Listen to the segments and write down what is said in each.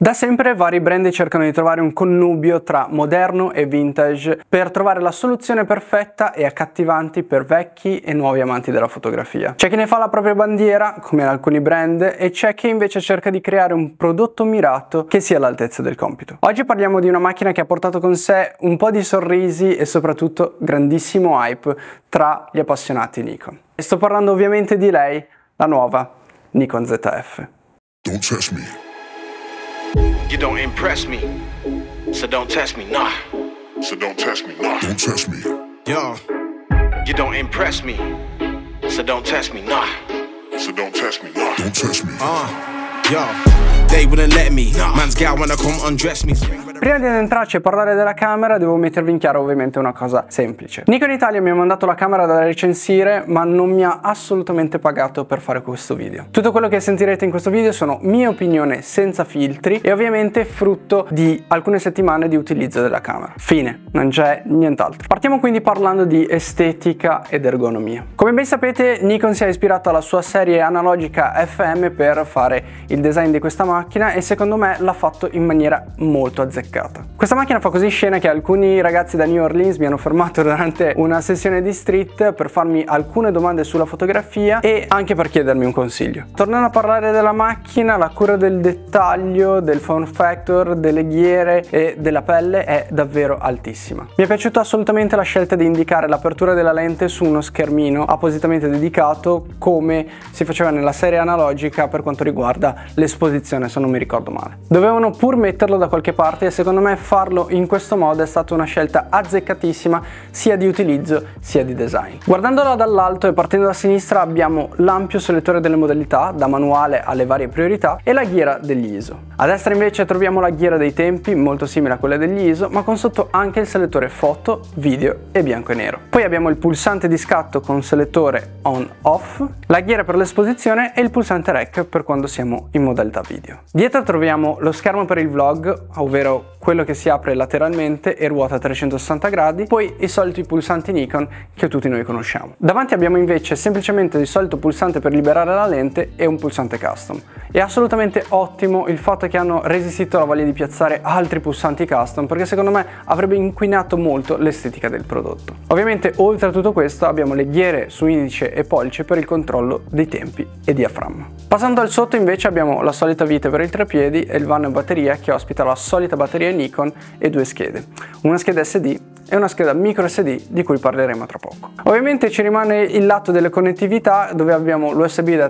Da sempre vari brand cercano di trovare un connubio tra moderno e vintage per trovare la soluzione perfetta e accattivanti per vecchi e nuovi amanti della fotografia. C'è chi ne fa la propria bandiera, come in alcuni brand, e c'è chi invece cerca di creare un prodotto mirato che sia all'altezza del compito. Oggi parliamo di una macchina che ha portato con sé un po' di sorrisi e soprattutto grandissimo hype tra gli appassionati Nikon. E sto parlando ovviamente di lei, la nuova Nikon ZF. Don't test me. You don't impress me, so don't test me, nah. So don't test me. Nah. Don't test me. Yo, you don't impress me, so don't test me, nah. So don't test me. Nah. Don't test me. Yo, they wouldn't let me. Man's gal wanna come undress me. Prima di entrarci e parlare della camera devo mettervi in chiaro ovviamente una cosa semplice. Nikon Italia mi ha mandato la camera da recensire, ma non mi ha assolutamente pagato per fare questo video. Tutto quello che sentirete in questo video sono mie opinioni senza filtri e ovviamente frutto di alcune settimane di utilizzo della camera. Fine, non c'è nient'altro. Partiamo quindi parlando di estetica ed ergonomia. Come ben sapete, Nikon si è ispirato alla sua serie analogica FM per fare il design di questa macchina e secondo me l'ha fatto in maniera molto azzeccata. Questa macchina fa così scena che alcuni ragazzi da New Orleans mi hanno fermato durante una sessione di street per farmi alcune domande sulla fotografia e anche per chiedermi un consiglio. Tornando a parlare della macchina, la cura del dettaglio, del form factor, delle ghiere e della pelle è davvero altissima. Mi è piaciuta assolutamente la scelta di indicare l'apertura della lente su uno schermino appositamente dedicato, come si faceva nella serie analogica per quanto riguarda l'esposizione, se non mi ricordo male. Dovevano pur metterlo da qualche parte e secondo me farlo in questo modo è stata una scelta azzeccatissima sia di utilizzo sia di design. Guardandola dall'alto e partendo da sinistra abbiamo l'ampio selettore delle modalità, da manuale alle varie priorità, e la ghiera degli ISO. A destra invece troviamo la ghiera dei tempi, molto simile a quella degli ISO, ma con sotto anche il selettore foto, video e bianco e nero. Poi abbiamo il pulsante di scatto con selettore on-off, la ghiera per l'esposizione e il pulsante rec per quando siamo in modalità video. Dietro troviamo lo schermo per il vlog, ovvero quello che si apre lateralmente e ruota a 360 gradi, poi i soliti pulsanti Nikon che tutti noi conosciamo. Davanti abbiamo invece semplicemente il solito pulsante per liberare la lente e un pulsante custom. È assolutamente ottimo il fatto che hanno resistito alla voglia di piazzare altri pulsanti custom, perché secondo me avrebbe inquinato molto l'estetica del prodotto. Ovviamente oltre a tutto questo abbiamo le ghiere su indice e pollice per il controllo dei tempi e diaframma. Passando al sotto invece abbiamo la solita vite per il treppiedi e il vano batteria che ospita la solita batteria Nikon e due schede, una scheda SD e una scheda micro SD di cui parleremo tra poco. Ovviamente ci rimane il lato delle connettività, dove abbiamo l'USB da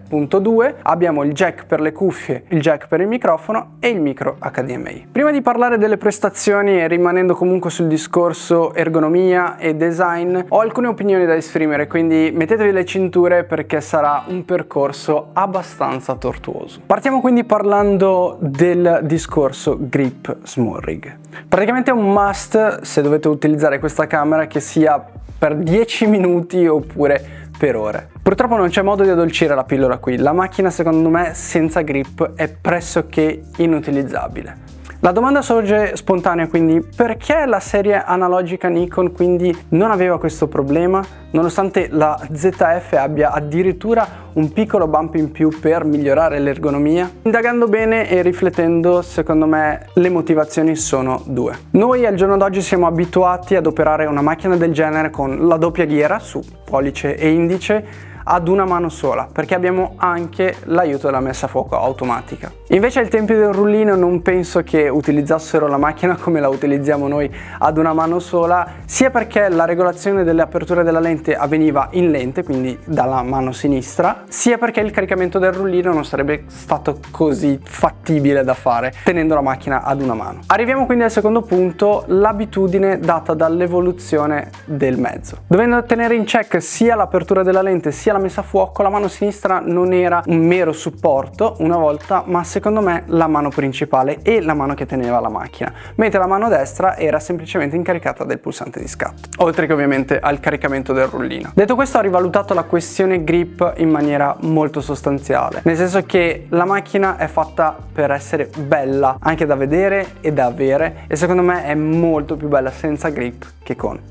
3.2, abbiamo il jack per le cuffie, il jack per il microfono e il micro HDMI. Prima di parlare delle prestazioni e rimanendo comunque sul discorso ergonomia e design, ho alcune opinioni da esprimere, quindi mettetevi le cinture perché sarà un percorso abbastanza tortuoso. Partiamo quindi parlando del discorso grip small rig. Praticamente è un must se dovete utilizzare questa camera, che sia per 10 minuti oppure per ore. Purtroppo non c'è modo di addolcire la pillola qui, la macchina secondo me senza grip è pressoché inutilizzabile. La domanda sorge spontanea quindi: perché la serie analogica Nikon quindi non aveva questo problema, nonostante la ZF abbia addirittura un piccolo bump in più per migliorare l'ergonomia? Indagando bene e riflettendo, secondo me le motivazioni sono due. Noi al giorno d'oggi siamo abituati ad operare una macchina del genere con la doppia ghiera su pollice e indice ad una mano sola, perché abbiamo anche l'aiuto della messa a fuoco automatica. Invece ai tempi del rullino non penso che utilizzassero la macchina come la utilizziamo noi ad una mano sola, sia perché la regolazione delle aperture della lente avveniva in lente, quindi dalla mano sinistra, sia perché il caricamento del rullino non sarebbe stato così fattibile da fare tenendo la macchina ad una mano. Arriviamo quindi al secondo punto, l'abitudine data dall'evoluzione del mezzo. Dovendo tenere in check sia l'apertura della lente sia la messa a fuoco, la mano sinistra non era un mero supporto una volta, ma secondo me la mano principale e la mano che teneva la macchina, mentre la mano destra era semplicemente incaricata del pulsante di scatto, oltre che ovviamente al caricamento del rullino. Detto questo, ho rivalutato la questione grip in maniera molto sostanziale, nel senso che la macchina è fatta per essere bella anche da vedere e da avere, e secondo me è molto più bella senza grip che con.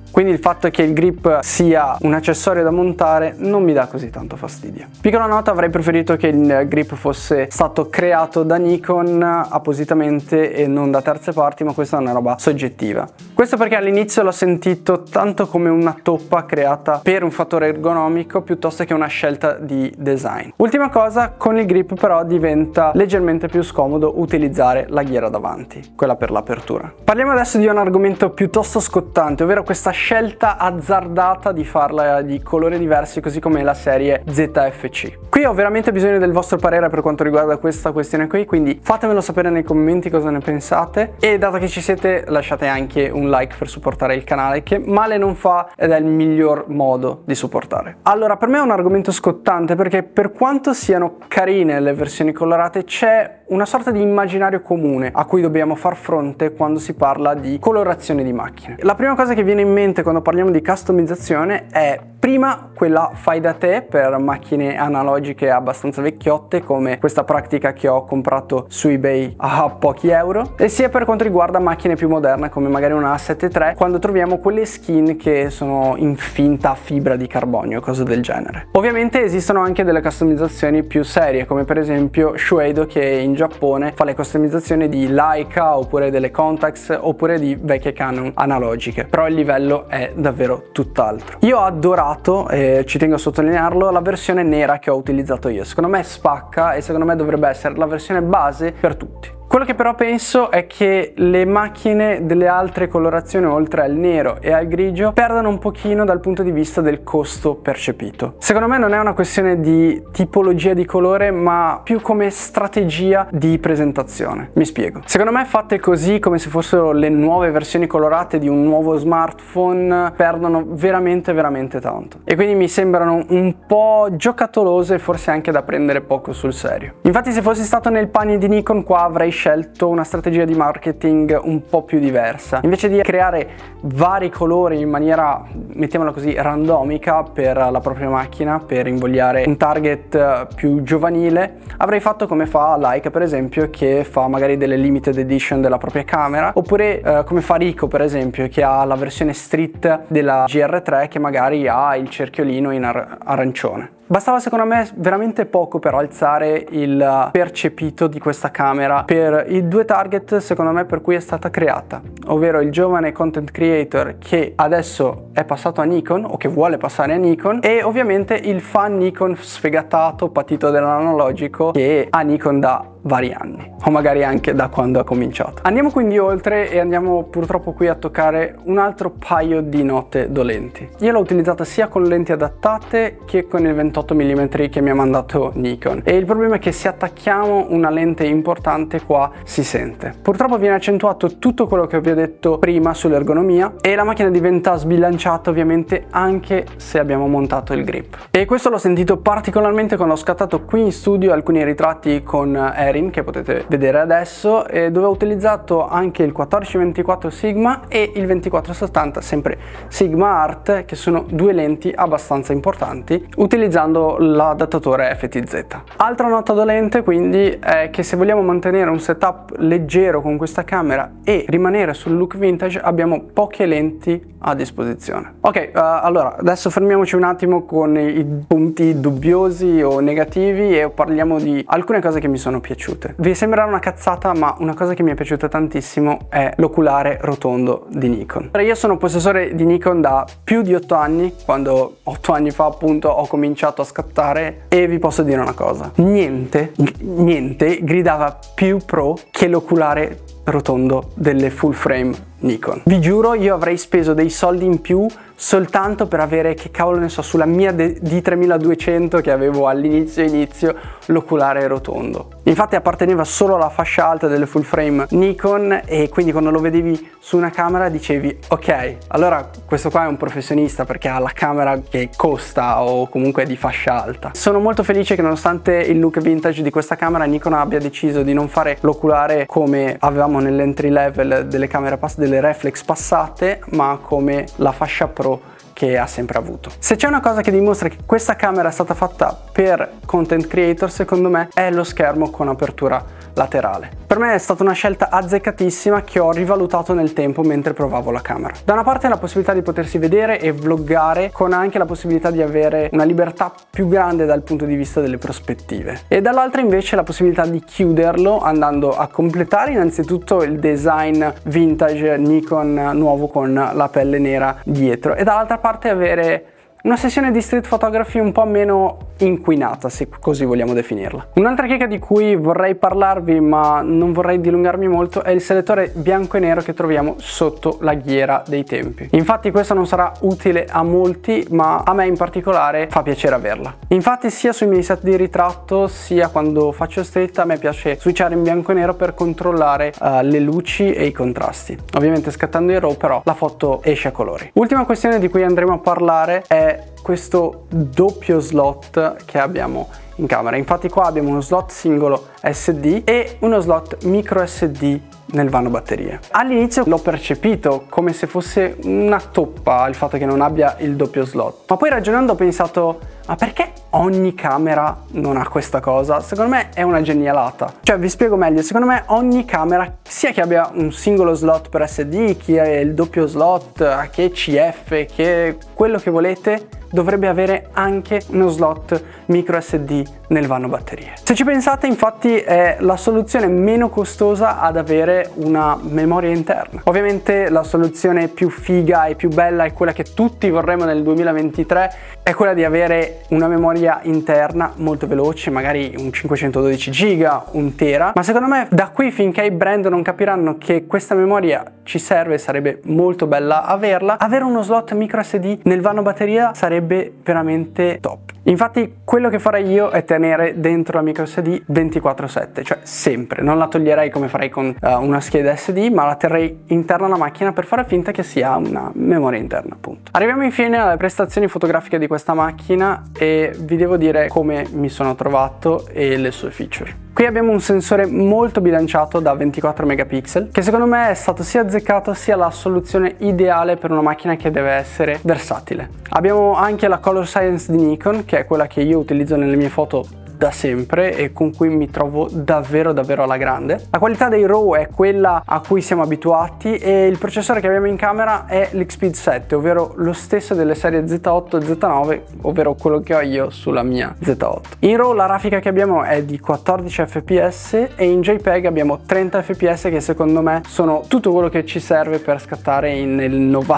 quindi il fatto che il grip sia un accessorio da montare non mi dà così tanto fastidio. Piccola nota, avrei preferito che il grip fosse stato creato da Nikon appositamente e non da terze parti, ma questa è una roba soggettiva. Questo perché all'inizio l'ho sentito tanto come una toppa creata per un fattore ergonomico piuttosto che una scelta di design. Ultima cosa, con il grip però diventa leggermente più scomodo utilizzare la ghiera davanti, quella per l'apertura. Parliamo adesso di un argomento piuttosto scottante, ovvero questa scelta azzardata di farla di colori diversi, così come la serie ZFC. Qui ho veramente bisogno del vostro parere per quanto riguarda questa questione qui, quindi fatemelo sapere nei commenti cosa ne pensate, e dato che ci siete lasciate anche un like per supportare il canale, che male non fa ed è il miglior modo di supportare. Allora, per me è un argomento scottante perché per quanto siano carine le versioni colorate c'è una sorta di immaginario comune a cui dobbiamo far fronte quando si parla di colorazione di macchine. La prima cosa che viene in mente quando parliamo di customizzazione è prima quella fai da te per macchine analogiche abbastanza vecchiotte, come questa pratica che ho comprato su eBay a pochi euro, e sia per quanto riguarda macchine più moderne come magari una A7 III, quando troviamo quelle skin che sono in finta fibra di carbonio, cose del genere. Ovviamente esistono anche delle customizzazioni più serie, come per esempio Shueido, che in Giappone fa le customizzazioni di Leica oppure delle Contax oppure di vecchie Canon analogiche, però il livello è davvero tutt'altro. Io ho adorato, e ci tengo a sottolinearlo, la versione nera che ho utilizzato io. Secondo me spacca e secondo me dovrebbe essere la versione base per tutti. Quello che però penso è che le macchine delle altre colorazioni, oltre al nero e al grigio, perdano un pochino dal punto di vista del costo percepito. Secondo me non è una questione di tipologia di colore, ma più come strategia di presentazione. Mi spiego. Secondo me, fatte così, come se fossero le nuove versioni colorate di un nuovo smartphone, perdono veramente tanto. E quindi mi sembrano un po' giocattolose e forse anche da prendere poco sul serio. Infatti, se fossi stato nel panni di Nikon, qua avrei scelto una strategia di marketing un po' più diversa. Invece di creare vari colori in maniera, mettiamola così, randomica per la propria macchina, per invogliare un target più giovanile, avrei fatto come fa Leica, per esempio, che fa magari delle limited edition della propria camera, oppure come fa Ricoh, per esempio, che ha la versione street della GR3 che magari ha il cerchiolino in arancione. Bastava secondo me veramente poco per alzare il percepito di questa camera per i due target secondo me per cui è stata creata, ovvero il giovane content creator che adesso è passato a Nikon o che vuole passare a Nikon, e ovviamente il fan Nikon sfegatato, patito dell'analogico, che ha Nikon da vari anni o magari anche da quando ha cominciato. Andiamo quindi oltre e andiamo purtroppo qui a toccare un altro paio di note dolenti. Io l'ho utilizzata sia con lenti adattate che con il 28 mm che mi ha mandato Nikon, e il problema è che se attacchiamo una lente importante qua si sente. Purtroppo viene accentuato tutto quello che vi ho detto prima sull'ergonomia e la macchina diventa sbilanciata ovviamente anche se abbiamo montato il grip, e questo l'ho sentito particolarmente quando ho scattato qui in studio alcuni ritratti con Erin che potete vedere adesso, dove ho utilizzato anche il 14-24 Sigma e il 24-70 sempre Sigma Art, che sono due lenti abbastanza importanti, utilizzando l'adattatore FTZ. Altra nota dolente quindi è che se vogliamo mantenere un setup leggero con questa camera e rimanere sul look vintage abbiamo poche lenti a disposizione. Ok, allora adesso fermiamoci un attimo con i punti dubbiosi o negativi e parliamo di alcune cose che mi sono piaciute. Vi sembrerà una cazzata, ma una cosa che mi è piaciuta tantissimo è l'oculare rotondo di Nikon. Io sono possessore di Nikon da più di 8 anni, quando 8 anni fa appunto ho cominciato a scattare, e vi posso dire una cosa: niente gridava più pro che l'oculare rotondo delle full frame Nikon. Vi giuro, io avrei speso dei soldi in più soltanto per avere, che cavolo ne so, sulla mia D3200 che avevo all'inizio l'oculare rotondo. Infatti apparteneva solo alla fascia alta delle full frame Nikon, e quindi quando lo vedevi su una camera dicevi ok, allora questo qua è un professionista perché ha la camera che costa o comunque è di fascia alta. Sono molto felice che nonostante il look vintage di questa camera Nikon abbia deciso di non fare l'oculare come avevamo nell'entry level delle camere delle reflex passate, ma come la fascia pro che ha sempre avuto. Se c'è una cosa che dimostra che questa camera è stata fatta per content creator, secondo me è lo schermo con apertura laterale. Per me è stata una scelta azzeccatissima che ho rivalutato nel tempo mentre provavo la camera. Da una parte la possibilità di potersi vedere e vloggare, con anche la possibilità di avere una libertà più grande dal punto di vista delle prospettive, e dall'altra invece la possibilità di chiuderlo andando a completare innanzitutto il design vintage Nikon nuovo con la pelle nera dietro, e dall'altra parte avere una sessione di street photography un po' meno inquinata, se così vogliamo definirla. Un'altra chicca di cui vorrei parlarvi, ma non vorrei dilungarmi molto, è il selettore bianco e nero che troviamo sotto la ghiera dei tempi. Infatti questo non sarà utile a molti, ma a me in particolare fa piacere averla. Infatti sia sui miei set di ritratto sia quando faccio street a me piace switchare in bianco e nero per controllare le luci e i contrasti. Ovviamente scattando in RAW però la foto esce a colori. Ultima questione di cui andremo a parlare è questo doppio slot che abbiamo in camera. Infatti qua abbiamo uno slot singolo SD e uno slot micro SD nel vano batterie. All'inizio l'ho percepito come se fosse una toppa il fatto che non abbia il doppio slot, ma poi ragionando ho pensato: ma perché ogni camera non ha questa cosa? Secondo me è una genialata. Cioè, vi spiego meglio, secondo me ogni camera, sia che abbia un singolo slot per SD, che è il doppio slot, che CF, che quello che volete, dovrebbe avere anche uno slot micro SD nel vano batterie. Se ci pensate, infatti è la soluzione meno costosa ad avere una memoria interna. Ovviamente la soluzione più figa e più bella è quella che tutti vorremmo nel 2023, è quella di avere una memoria interna molto veloce, magari un 512 giga, un tera, ma secondo me da qui finché i brand non capiranno che questa memoria ci serve, sarebbe molto bella averla, avere uno slot micro SD nel vano batteria sarebbe veramente top. Infatti quello che farei io è tenere dentro la micro SD 24/7, cioè sempre, non la toglierei come farei con una scheda SD, ma la terrei interna alla macchina per fare finta che sia una memoria interna, appunto. Arriviamo infine alle prestazioni fotografiche di questa macchina e vi devo dire come mi sono trovato e le sue feature. Qui abbiamo un sensore molto bilanciato da 24 megapixel che secondo me è stato sia azzeccato sia la soluzione ideale per una macchina che deve essere versatile. Abbiamo anche la Color Science di Nikon, che è quella che io utilizzo nelle mie foto da sempre e con cui mi trovo davvero alla grande. La qualità dei RAW è quella a cui siamo abituati e il processore che abbiamo in camera è l'Xpeed 7, ovvero lo stesso delle serie Z8 e Z9, ovvero quello che ho io sulla mia Z8. In RAW la grafica che abbiamo è di 14 fps e in JPEG abbiamo 30 fps, che secondo me sono tutto quello che ci serve per scattare nel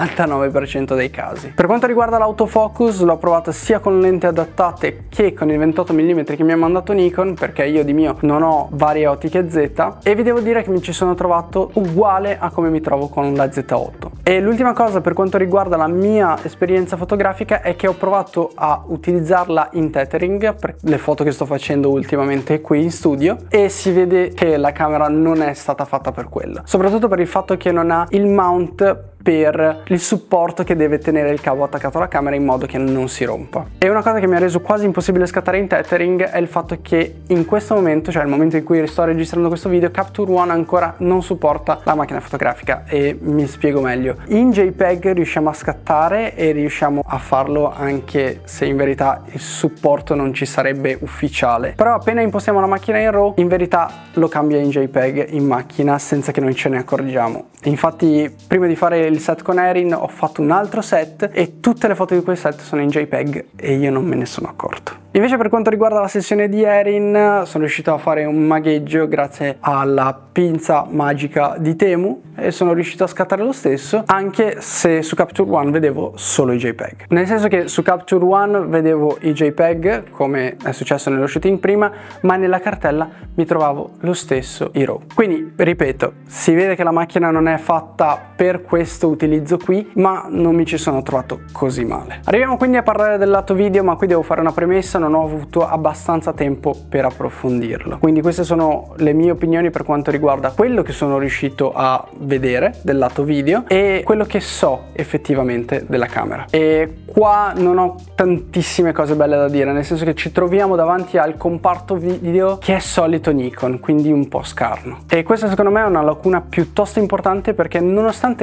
99% dei casi. Per quanto riguarda l'autofocus, l'ho provato sia con lenti adattate che con il 28 mm che mi ha mandato Nikon, perché io di mio non ho varie ottiche Z, e vi devo dire che mi ci sono trovato uguale a come mi trovo con la Z8. E l'ultima cosa per quanto riguarda la mia esperienza fotografica è che ho provato a utilizzarla in tethering per le foto che sto facendo ultimamente qui in studio, e si vede che la camera non è stata fatta per quello, soprattutto per il fatto che non ha il mount per il supporto che deve tenere il cavo attaccato alla camera in modo che non si rompa. E una cosa che mi ha reso quasi impossibile scattare in tethering è il fatto che in questo momento, cioè il momento in cui sto registrando questo video, Capture One ancora non supporta la macchina fotografica, e mi spiego meglio. In JPEG riusciamo a scattare e riusciamo a farlo anche se in verità il supporto non ci sarebbe ufficiale, però appena impostiamo la macchina in RAW in verità lo cambia in JPEG in macchina senza che noi ce ne accorgiamo. Infatti prima di fare il set con Erin ho fatto un altro set e tutte le foto di quel set sono in JPEG e io non me ne sono accorto. Invece per quanto riguarda la sessione di Erin sono riuscito a fare un magheggio grazie alla pinza magica di Temu e sono riuscito a scattare lo stesso, anche se su Capture One vedevo solo i JPEG. Nel senso che su Capture One vedevo i JPEG come è successo nello shooting prima, ma nella cartella mi trovavo lo stesso i RAW. Quindi ripeto, si vede che la macchina non è fatta per questo utilizzo qui, ma non mi ci sono trovato così male. Arriviamo quindi a parlare del lato video, ma qui devo fare una premessa: non ho avuto abbastanza tempo per approfondirlo, quindi queste sono le mie opinioni per quanto riguarda quello che sono riuscito a vedere del lato video e quello che so effettivamente della camera. E qua non ho tantissime cose belle da dire, nel senso che ci troviamo davanti al comparto video che è solito Nikon, quindi un po' scarno, e questa secondo me è una lacuna piuttosto importante, perché nonostante le macchine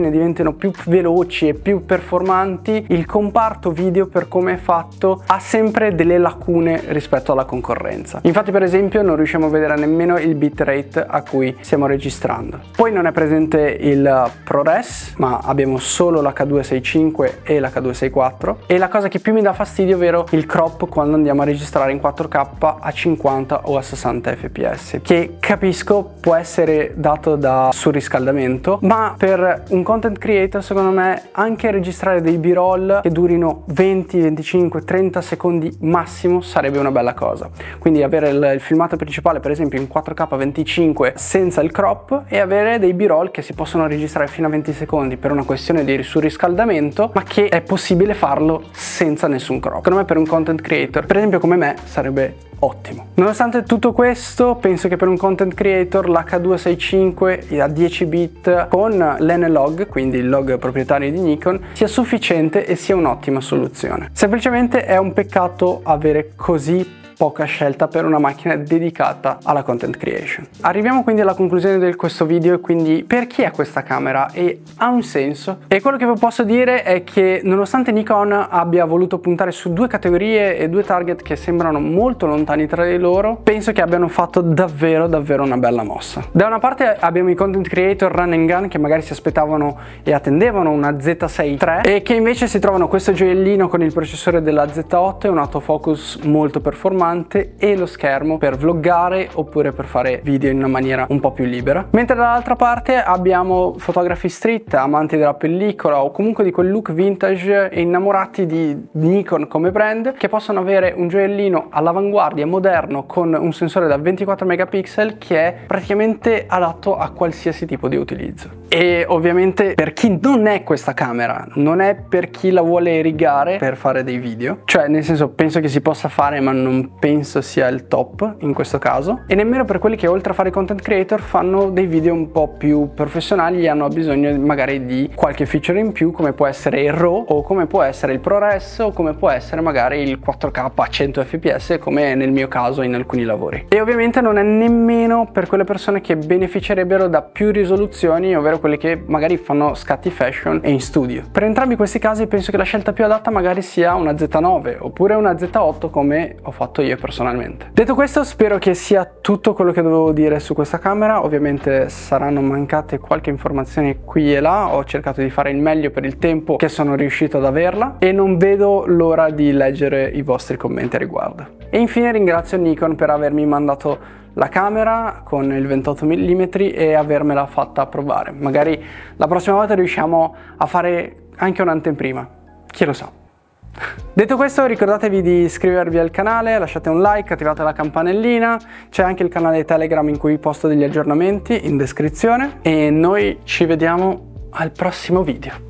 macchine diventino più veloci e più performanti, il comparto video, per come è fatto, ha sempre delle lacune rispetto alla concorrenza. Infatti, per esempio, non riusciamo a vedere nemmeno il bitrate a cui stiamo registrando. Poi non è presente il ProRes, ma abbiamo solo l'H265 e l'H264, e la cosa che più mi dà fastidio, ovvero il crop quando andiamo a registrare in 4K a 50 o a 60 fps, che capisco può essere dato da surriscaldamento, ma per un content creator secondo me anche registrare dei b-roll che durino 20, 25, 30 secondi massimo sarebbe una bella cosa. Quindi avere il filmato principale per esempio in 4K 25 senza il crop, e avere dei b-roll che si possono registrare fino a 20 secondi per una questione di surriscaldamento, ma che è possibile farlo senza nessun crop. Secondo me per un content creator, per esempio come me, sarebbe ottimo. Nonostante tutto questo, penso che per un content creator l'H265 a 10 bit con l'N-Log, quindi il log proprietario di Nikon, sia sufficiente e sia un'ottima soluzione. Semplicemente è un peccato avere così poca scelta per una macchina dedicata alla content creation. Arriviamo quindi alla conclusione di questo video, e quindi per chi è questa camera e ha un senso? E quello che vi posso dire è che nonostante Nikon abbia voluto puntare su due categorie e due target che sembrano molto lontani tra di loro, penso che abbiano fatto davvero una bella mossa. Da una parte abbiamo i content creator run and gun che magari si aspettavano e attendevano una Z6 III e che invece si trovano questo gioiellino con il processore della Z8 e un autofocus molto performante e lo schermo per vloggare oppure per fare video in una maniera un po' più libera. Mentre dall'altra parte abbiamo fotografi street, amanti della pellicola o comunque di quel look vintage e innamorati di Nikon come brand, che possono avere un gioiellino all'avanguardia, moderno, con un sensore da 24 megapixel che è praticamente adatto a qualsiasi tipo di utilizzo. E ovviamente per chi non è questa camera, non è per chi la vuole rigare per fare dei video, cioè nel senso penso che si possa fare, ma non penso sia il top in questo caso, e nemmeno per quelli che oltre a fare content creator fanno dei video un po' più professionali e hanno bisogno magari di qualche feature in più, come può essere il RAW o come può essere il ProRes o come può essere magari il 4K a 100 fps, come nel mio caso in alcuni lavori. E ovviamente non è nemmeno per quelle persone che beneficerebbero da più risoluzioni, ovvero quelli che magari fanno scatti fashion e in studio. Per entrambi questi casi penso che la scelta più adatta magari sia una Z9 oppure una Z8, come ho fatto io personalmente. Detto questo, spero che sia tutto quello che dovevo dire su questa camera. Ovviamente saranno mancate qualche informazione qui e là, ho cercato di fare il meglio per il tempo che sono riuscito ad averla e non vedo l'ora di leggere i vostri commenti a riguardo. E infine ringrazio Nikon per avermi mandato la camera con il 28 mm e avermela fatta provare. Magari la prossima volta riusciamo a fare anche un'anteprima, chi lo sa. Detto questo, ricordatevi di iscrivervi al canale, lasciate un like, attivate la campanellina, c'è anche il canale Telegram in cui posto degli aggiornamenti in descrizione e noi ci vediamo al prossimo video.